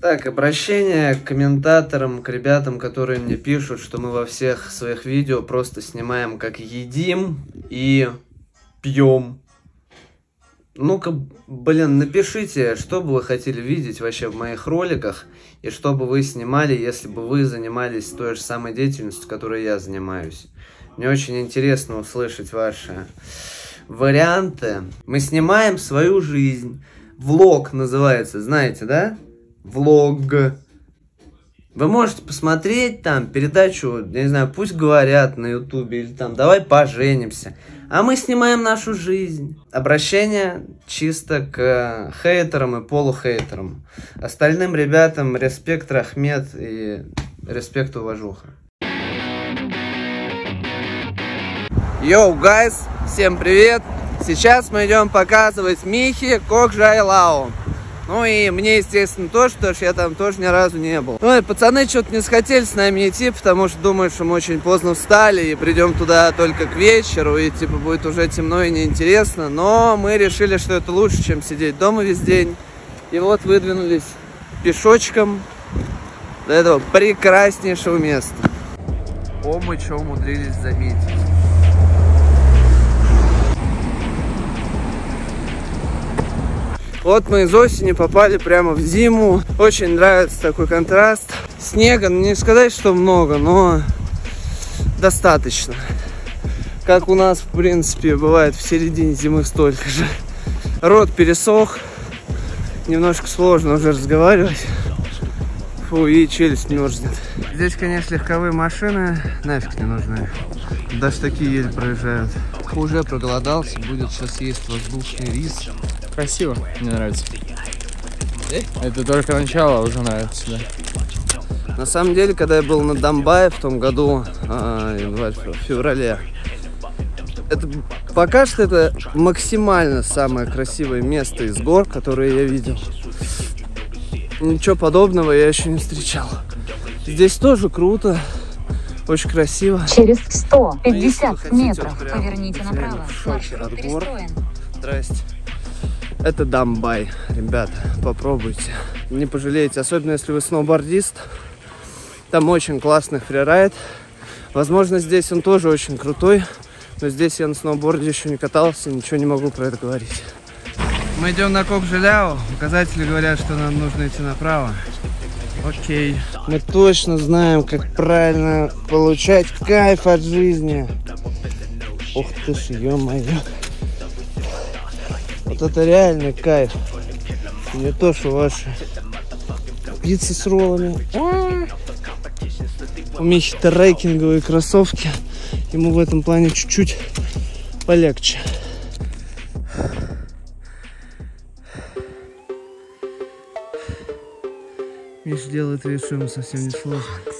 Так, обращение к комментаторам, к ребятам, которые мне пишут, что мы во всех своих видео просто снимаем, как едим и пьем. Ну-ка, блин, напишите, что бы вы хотели видеть вообще в моих роликах, и что бы вы снимали, если бы вы занимались той же самой деятельностью, которой я занимаюсь. Мне очень интересно услышать ваши варианты. Мы снимаем свою жизнь. Влог называется, знаете, да? Влог. Вы можете посмотреть там передачу, я не знаю, пусть говорят на ютубе, или там давай поженимся. А мы снимаем нашу жизнь. Обращение чисто к хейтерам и полухейтерам. Остальным ребятам респект, рахмет и респект, уважуха. Йоу, гайс, всем привет! Сейчас мы идем показывать Михе Кокжайлау. Ну и мне, естественно, тоже, потому что я там тоже ни разу не был. Ну и пацаны что-то не захотели с нами идти, потому что думают, что мы очень поздно встали и придем туда только к вечеру, и типа будет уже темно и неинтересно. Но мы решили, что это лучше, чем сидеть дома весь день. И вот выдвинулись пешочком до этого прекраснейшего места. О, мы что умудрились заметить. Вот мы из осени попали прямо в зиму. Очень нравится такой контраст. Снега, не сказать, что много, но достаточно. Как у нас, в принципе, бывает в середине зимы столько же. Рот пересох. Немножко сложно уже разговаривать. Фу, и челюсть мерзнет. Здесь, конечно, легковые машины нафиг не нужны. Даже такие еле проезжают. Уже проголодался, будет сейчас есть воздушный рис. Красиво, мне нравится. Это только начало, уже нравится, да. На самом деле, когда я был на Домбае в том году, в феврале, это пока что это максимально самое красивое место из гор, которые я видел. Ничего подобного я еще не встречал. Здесь тоже круто, очень красиво. Через 150 метров поверните направо. Маршрут перестроен. Здрасте. Это Домбай, ребята, попробуйте, не пожалеете, особенно если вы сноубордист. Там очень классный фрирайд. Возможно, здесь он тоже очень крутой, но здесь я на сноуборде еще не катался, ничего не могу про это говорить. Мы идем на Кокжайляу, указатели говорят, что нам нужно идти направо. Окей. Мы точно знаем, как правильно получать кайф от жизни. Ух ты ж, ё-моё. Вот это реальный кайф. Не то, что ваши пиццы с роллами. У Михи трекинговые кроссовки. Ему в этом плане чуть-чуть полегче. Миша делает вид, что ему совсем не сложно.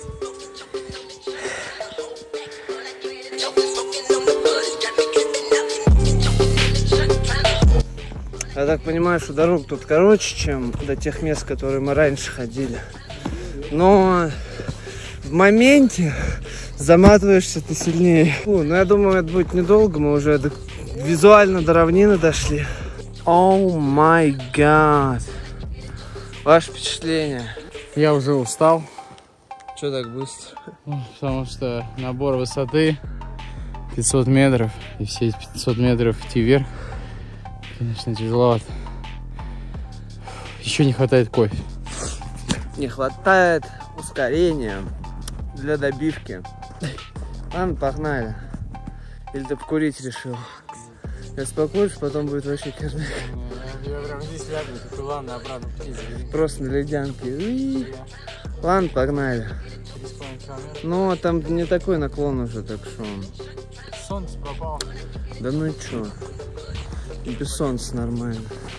Я так понимаю, что дорога тут короче, чем до тех мест, которые мы раньше ходили. Но в моменте заматываешься ты сильнее. Фу, ну я думаю, это будет недолго, мы уже визуально до равнины дошли. О май гад. Ваше впечатление? Я уже устал. Че так быстро? Потому что набор высоты 500 метров, и все эти 500 метров идти вверх, конечно, тяжеловато. Еще не хватает кофе. Не хватает ускорения для добивки. Ладно, погнали. Или ты покурить решил? Если покуришь, потом будет вообще керник. Я прям здесь рядом, ты ладно, обратно вниз. Просто на ледянке. Ладно, погнали. 3,5 километра. Ну, там не такой наклон уже, так что... Солнце пропало. Да ну и чё? Без солнца нормально.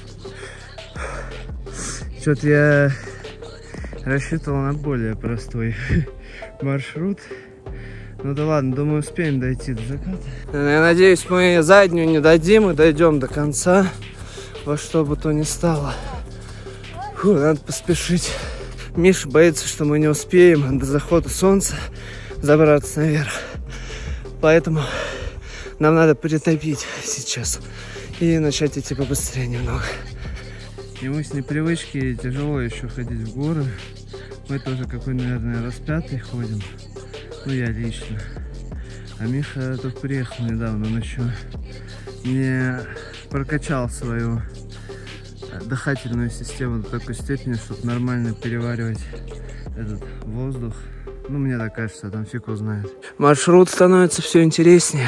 Что-то я рассчитывал на более простой маршрут. Ну да ладно, думаю, успеем дойти до заката. Я надеюсь, мы заднюю не дадим и дойдем до конца, во что бы то ни стало. Фу, надо поспешить. Миша боится, что мы не успеем до захода солнца забраться наверх. Поэтому нам надо притопить сейчас и начать идти побыстрее немного. Ему с непривычки тяжело еще ходить в горы. Мы тоже какой, наверное, раз пятый ходим. Ну, я лично. А Миша тут приехал недавно, он еще не прокачал свою дыхательную систему до такой степени, чтобы нормально переваривать этот воздух. Ну, мне так кажется, там фиг его знает. Маршрут становится все интереснее.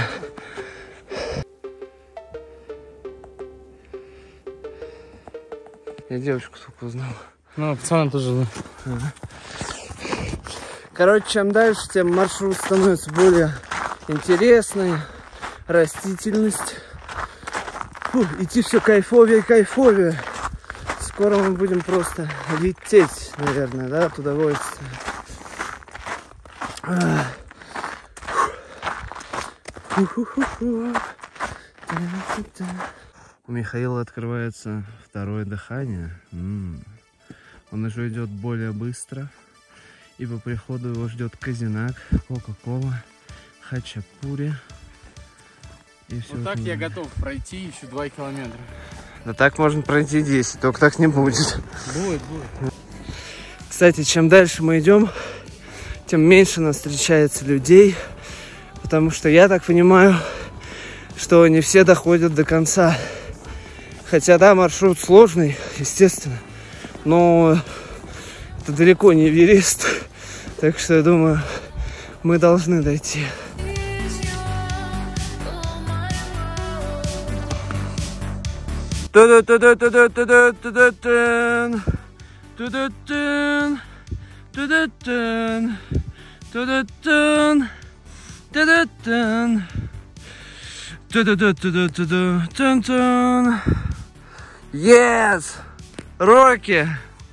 Я девочку только узнал. Ну, пацаны тоже. Ага. Короче, чем дальше, тем маршрут становится более интересный. Растительность. Фу, идти все кайфовее и кайфовее. Скоро мы будем просто лететь, наверное, да, от удовольствия. У Михаила открывается второе дыхание. Он уже идет более быстро. И по приходу его ждет Козинак, Кока-Кола, хачапури. И все. Вот так я готов пройти еще 2 километра. Да так можно пройти 10, только так не будет. Будет. Кстати, чем дальше мы идем, тем меньше нас встречается людей. Потому что я так понимаю, что не все доходят до конца. Хотя да, маршрут сложный, естественно. Но это далеко не Эверест. Так что я думаю, мы должны дойти. Yes! Рокки!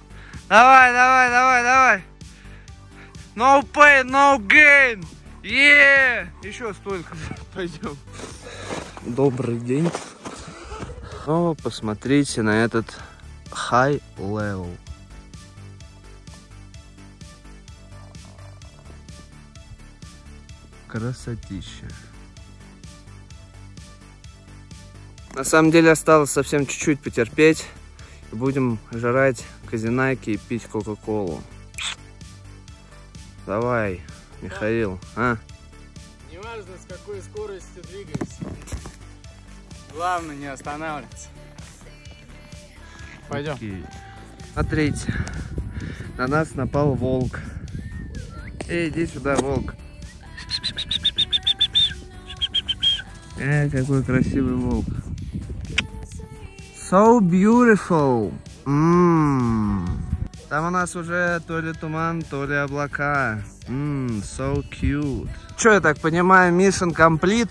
Давай! No pain, no gain! Yeah! Еще столько. Пойдем. Добрый день. О, посмотрите на этот high level. Красотища. На самом деле осталось совсем чуть-чуть потерпеть. И будем жрать козинаки и пить кока-колу. Давай, Михаил, а? Неважно, с какой скоростью двигаемся. Главное не останавливаться. Пойдем. Окей. Смотрите, на нас напал волк. Эй, иди сюда, волк. Какой красивый волк. So beautiful. Там у нас уже то ли туман, то ли облака. So cute. Че, я так понимаю, mission complete?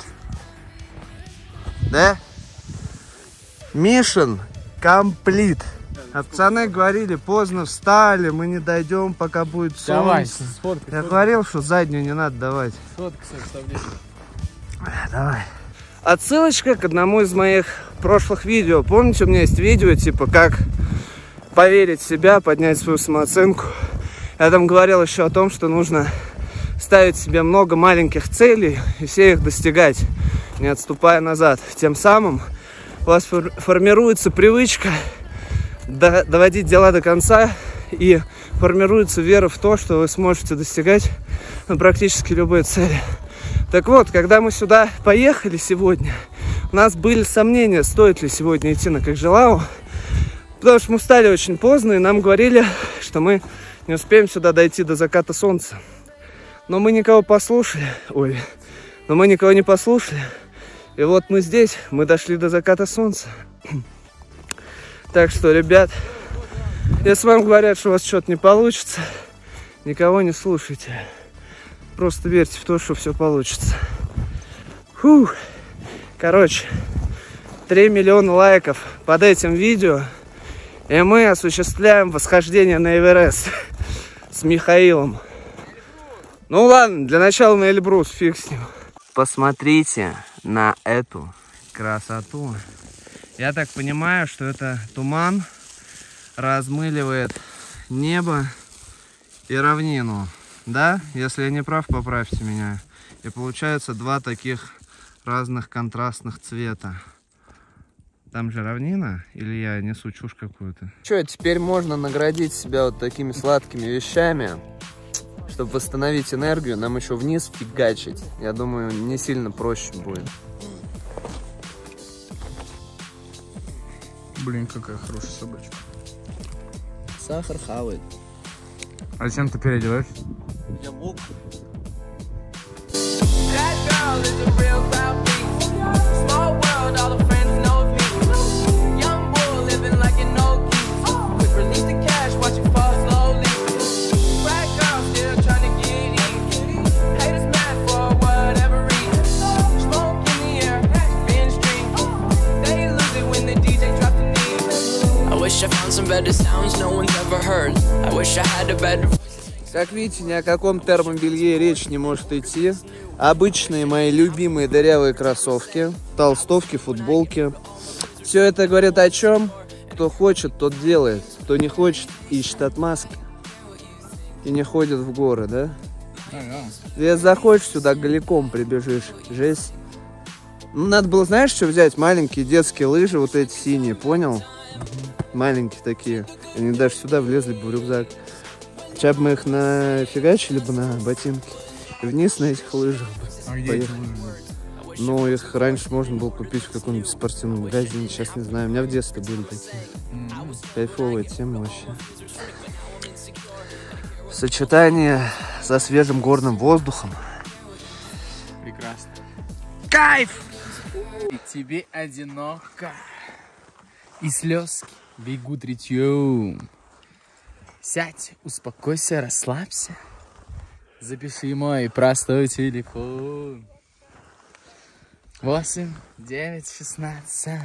Да? Mission complete. А пацаны говорили, поздно встали, мы не дойдем, пока будет солнце. Давай, сфоткай. Я говорил, что заднюю не надо давать. Сфоткай составление. Давай. Отсылочка к одному из моих прошлых видео. Помните, у меня есть видео, типа, как поверить в себя, поднять свою самооценку. Я там говорил еще о том, что нужно ставить себе много маленьких целей и все их достигать, не отступая назад. Тем самым у вас формируется привычка доводить дела до конца и формируется вера в то, что вы сможете достигать практически любые цели. Так вот, когда мы сюда поехали сегодня, у нас были сомнения, стоит ли сегодня идти на Кокжелау, потому что мы встали очень поздно, и нам говорили, что мы не успеем сюда дойти до заката солнца. Но мы никого не послушали. И вот мы здесь, мы дошли до заката солнца. Так что, ребят, если вам говорят, что у вас что-то не получится, никого не слушайте. Просто верьте в то, что все получится. Фух. Короче, 3 миллиона лайков под этим видео, и мы осуществляем восхождение на Эверест с Михаилом. Ну ладно, для начала на Эльбрус, фиг с ним. Посмотрите на эту красоту. Я так понимаю, что это туман размыливает небо и равнину. Да? Если я не прав, поправьте меня. И получается два таких разных контрастных цвета. Там же равнина, или я несу чушь какую-то? Че, теперь можно наградить себя вот такими сладкими вещами, чтобы восстановить энергию. Нам еще вниз фигачить. Я думаю, не сильно проще будет. Блин, какая хорошая собачка. Сахар хавает. А зачем ты переодеваешь? Я мог. Как видите, ни о каком термобелье речь не может идти. Обычные мои любимые дырявые кроссовки, толстовки, футболки. Все это говорит о чем? Кто хочет, тот делает. Кто не хочет, ищет отмазки. И не ходит в горы, да? Если захочешь, сюда голиком прибежишь. Жесть. Ну, надо было, знаешь, что взять? Маленькие детские лыжи, вот эти синие, понял? Маленькие такие. Они даже сюда влезли бы в рюкзак. Сейчас бы мы их нафигачили бы на ботинки. И вниз на этих лыжах бы. А где эти лыжи? Ну, их раньше можно было купить в каком-нибудь спортивном магазине. Сейчас не знаю. У меня в детстве были такие. Кайфовая тема вообще. Сочетание со свежим горным воздухом. Прекрасно. Кайф! И тебе одиноко. И слезки бегут речьем. Сядь, успокойся, расслабься. Запиши мой простой телефон. 8, 9, 16,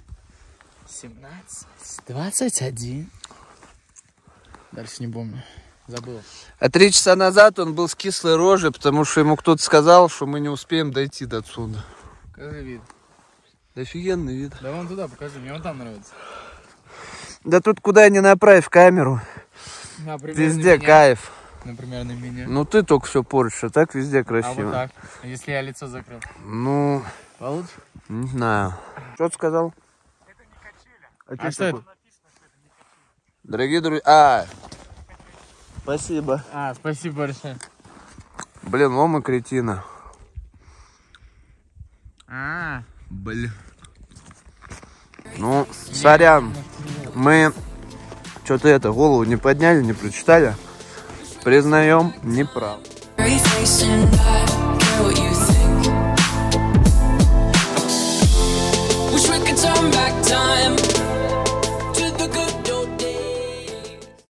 17, 21. Дальше не помню. Забыл. А 3 часа назад он был с кислой рожей, потому что ему кто-то сказал, что мы не успеем дойти до отсюда. Покажи вид. Офигенный вид. Да вон туда покажи, мне вон там нравится. Да тут куда ни направь камеру. Например, везде кайф. Например, на меня. Ну ты только все портишь, а так везде красиво. А вот так, если я лицо закрыл. Ну, получше? Не знаю. Что ты сказал? Это не качеля. А что это? Дорогие друзья. Спасибо. Спасибо большое. Блин, лома кретина. Блин. Ну, сорян. Мы что-то голову не подняли, не прочитали. Признаем, неправ.